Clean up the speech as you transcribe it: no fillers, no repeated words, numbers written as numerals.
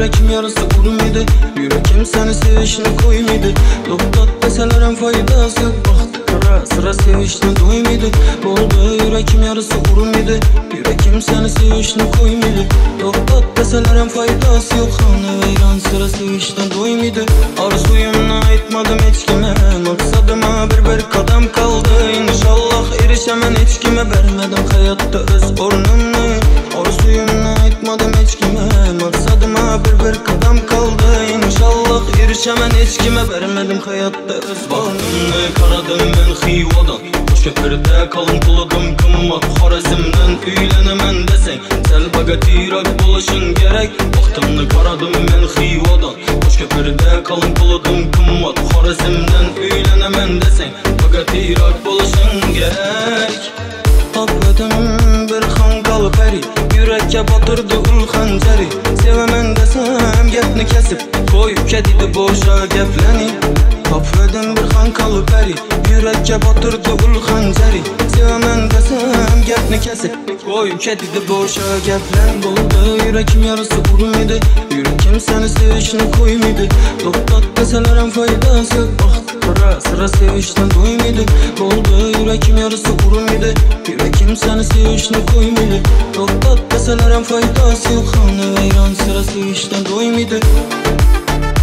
yürekim yarısı vurmaydı. Yürekim seni sevişine koymaydı. Doktat deseler hem faydası yok. Baktı sıra sevişine doymaydı. Oldu yürekim yarısı vurmaydı. Yürekim seni sevişine koymaydı. Doktat deseler hem faydası yok. Hane veyran sıra sevişine doymaydı. Arzuyumla aytmadım hiç kime. Maksadıma bir kadam kaldı. İnşallah erişemem hiç kime. Vermedim hayatta öz ornumnu. Arzuyumla aytmadım hiç kime. Maksadıma bir kadam kaldı. İnşallah erişemem hiç kime. Vermedim hayatta öz ornumnu. Karadım ben Xivadan. Köpürde kalın kuladım kımmat. Xorazmdan uylenemen deseng sel bagatirak bo'lishing gerek. Vaqtimni qaradim men Xivadan. Köpürde kalın kuladım kımmat. Xorazmdan uylenemen deseng bagatirak bo'lishing gerek. Topdim bir xanqal pari. Yurakka botirdi ul xanjari. Sevaman desam gapni kesib qo'yib ketdi bo'sha gaplani. Topdim bir xanqal pari. Yurakka botirdi ul xanjari. Sevaman desam gapni kesib qo'yib ketdi bo'sha gaplar. Bo'ldi yurakim yarısı vurmaydi. Yurakim seni sevishni qo'ymaydi. To'xtat desalar ham foydasi yo'q. Qara sıra sevishni doymaydi. Bo'ldi yurakim yarısı vurmaydi. Yurakim seni sevishni qo'ymaydi. To'xtat desalar ham foydasi yo'q. Xona vayron sıra sevishni doymaydi.